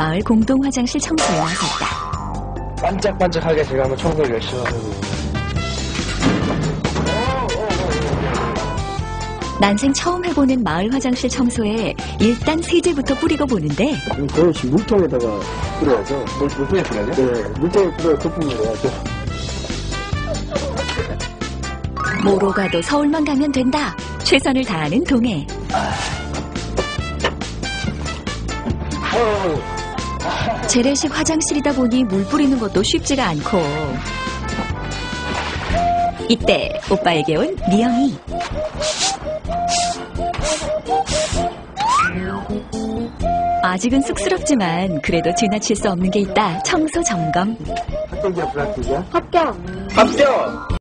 마을 공동 화장실 청소에 나섰다. 반짝반짝하게 제가 한번 청소를 열심히 하고. 난생 처음 해보는 마을 화장실 청소에 일단 세제부터 뿌리고 보는데 그것이 물통에다가 뿌려야죠. 물통에 뿌려야죠? 네, 물통에 뿌려 거품을 내야죠. 뭐로 가도 서울만 가면 된다. 최선을 다하는 동해. 재래식 화장실이다 보니 물 뿌리는 것도 쉽지가 않고 이때 오빠에게 온 미영이. 아직은 쑥스럽지만 그래도 지나칠 수 없는 게 있다. 청소 점검. 합격이야, 불합격이야? 합격. 합격!